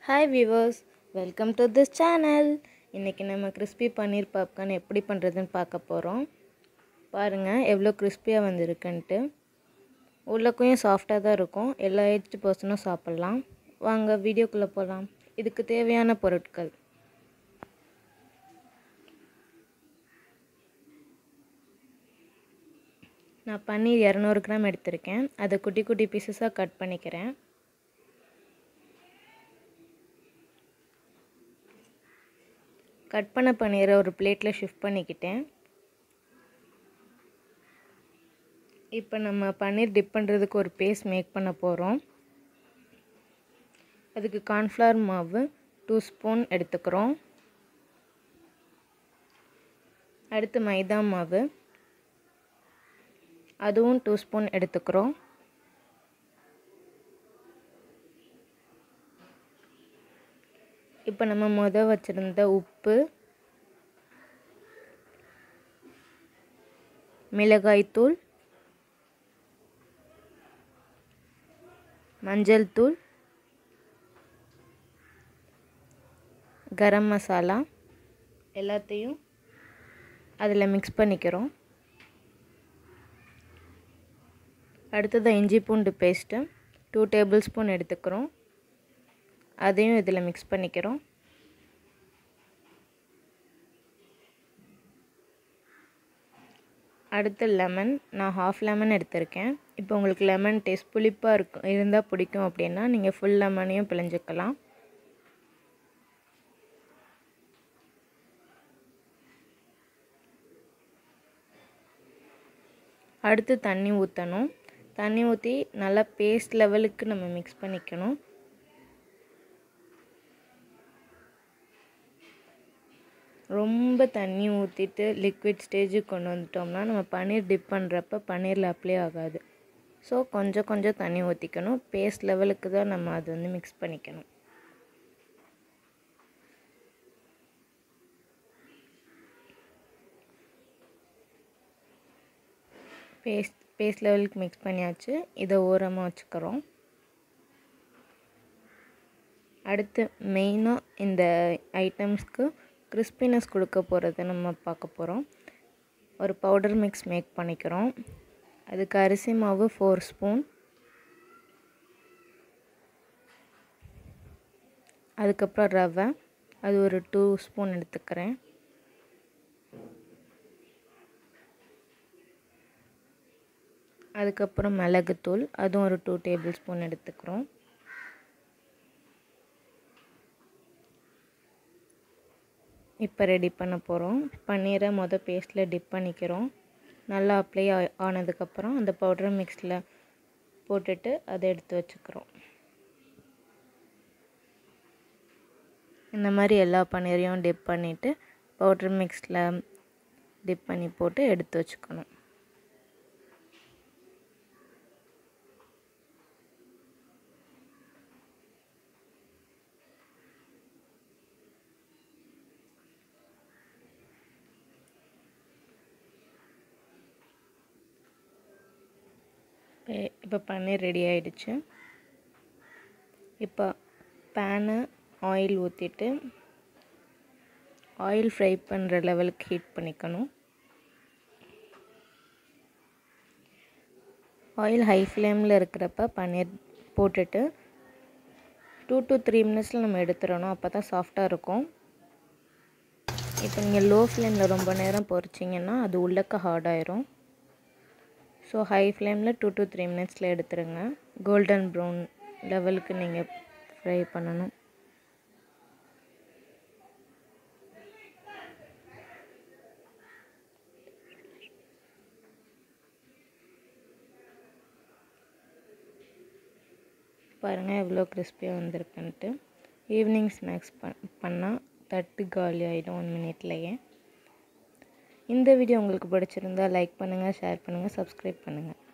Hi viewers, welcome to this channel. இன்னைக்கு நம்ம crispy பன்னீர் popcorn எப்படி பண்றதுன்னு பார்க்க போறோம். பாருங்க எவ்வளவு crispy-ஆ வந்திருக்குன்னு. உள்ளக்கும் சாஃப்ட்டா தான் இருக்கும். எல்லா ஏஜ் பர்சனும் சாப்பிடலாம். வாங்க வீடியோக்குள்ள போலாம். இதுக்கு தேவையான பொருட்கள். நான் பன்னீர் 200 கிராம் எடுத்திருக்கேன். அதை குட்டி குட்டி பீசஸா கட் பண்ணிக்கிறேன். கட் பண்ண பன்னீரை ஒரு பிளேட்டில் ஷிஃப்ட் பண்ணிக்கிட்டேன். இப்போ நம்ம பன்னீர் டிப் பண்ணுறதுக்கு ஒரு பேஸ்ட் மேக் பண்ண போகிறோம். அதுக்கு கார்ன்ஃப்ளவர் மாவு 2 ஸ்பூன் எடுத்துக்கிறோம். அடுத்து மைதா மாவு அதுவும் 2 ஸ்பூன் எடுத்துக்கிறோம். இப்போ நம்ம வச்சிருந்த உப்பு, மிளகாய் தூள், மஞ்சள் தூள், கரம் மசாலா எல்லாத்தையும் அதில் மிக்ஸ் பண்ணிக்கிறோம். அடுத்தது இஞ்சி பூண்டு பேஸ்ட்டு 2 டேபிள் ஸ்பூன் எடுத்துக்கிறோம். அதையும் இதில் மிக்ஸ் பண்ணிக்கிறோம். அடுத்து லெமன், நான் ஹாஃப் லெமன் எடுத்திருக்கேன். இப்போ உங்களுக்கு லெமன் டேஸ்ட் புளிப்பாக இருந்தால் பிடிக்கும் அப்படின்னா நீங்கள் ஃபுல் லெமனையும் பிழிஞ்சிக்கலாம். அடுத்து தண்ணி ஊற்றணும். தண்ணி ஊற்றி நல்லா பேஸ்ட் லெவலுக்கு நம்ம மிக்ஸ் பண்ணிக்கணும். ரொம்ப தண்ணி ஊற்றிட்டு லிக்விட் ஸ்டேஜுக்கு கொண்டு வந்துட்டோம்னா நம்ம பன்னீர் டிப் பண்ணுறப்ப பன்னீரில் அப்ளை ஆகாது. ஸோ கொஞ்சம் கொஞ்சம் தண்ணி ஊற்றிக்கணும். பேஸ்ட் லெவலுக்கு தான் நம்ம அது மிக்ஸ் பண்ணிக்கணும். பேஸ்ட் லெவலுக்கு மிக்ஸ் பண்ணியாச்சு. இதை ஓரமாக வச்சுக்கிறோம். அடுத்து மெயினாக இந்த ஐட்டம்ஸ்க்கு கிறிஸ்பினஸ் கொடுக்க போகிறத நம்ம பார்க்க போகிறோம். ஒரு பவுடர் மிக்ஸ் மேக் பண்ணிக்கிறோம். அதுக்கு அரிசி மாவு 4 ஸ்பூன், அதுக்கப்புறம் ரவை அது ஒரு 2 ஸ்பூன் எடுத்துக்கிறேன். அதுக்கப்புறம் மிளகுத்தூள் அதுவும் ஒரு 2 டேபிள் ஸ்பூன் எடுத்துக்கிறோம். இப்போ ரெடி பண்ண போகிறோம். பன்னீரை பேஸ்ட்டில் டிப் பண்ணிக்கிறோம். நல்லா அப்ளை ஆனதுக்கப்புறம் அந்த பவுடர் மிக்ஸில் போட்டுட்டு அதை எடுத்து வச்சுக்கிறோம். இந்த மாதிரி எல்லா பன்னீரையும் டிப் பண்ணிவிட்டு பவுடர் மிக்ஸில் டிப் பண்ணி போட்டு எடுத்து வச்சுக்கணும். இப்போ பன்னீர் ரெடி ஆகிடுச்சு. இப்போ பேனு ஆயில் ஊற்றிட்டு ஆயில் ஃப்ரை பண்ணுற லெவலுக்கு ஹீட் பண்ணிக்கணும். ஆயில் ஹை ஃப்ளேமில் இருக்கிறப்ப பன்னீர் போட்டுட்டு 2 to 3 மினிட்ஸில் நம்ம எடுத்துடணும். அப்போ தான் சாஃப்டாக இருக்கும். இப்போ நீங்கள் லோ ஃப்ளேமில் ரொம்ப நேரம் பொரிச்சிங்கன்னா அது உள்ளக்க ஹார்டாயிரும். ஸோ ஹை ஃப்ளேமில் 2 to 3 மினிட்ஸில் எடுத்துருங்க. கோல்டன் ப்ரௌன் லெவலுக்கு நீங்கள் ஃப்ரை பண்ணணும். பாருங்கள் எவ்வளோ கிறிஸ்பியாக வந்திருக்குன்ட்டு. ஈவினிங் ஸ்நாக்ஸ் பண்ணால் தட்டு காலி ஆகிடும் 1 மினிட்லேயே. இந்த வீடியோ உங்களுக்கு பிடிச்சிருந்தால் லைக் பண்ணுங்கள், ஷேர் பண்ணுங்கள், சப்ஸ்கிரைப் பண்ணுங்கள்.